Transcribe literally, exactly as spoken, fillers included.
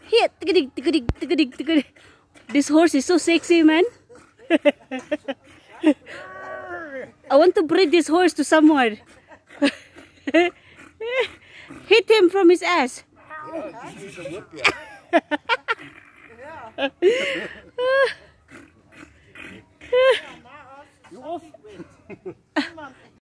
Here. This horse is so sexy, man. I want to breed this horse to someone. Hit him from his ass.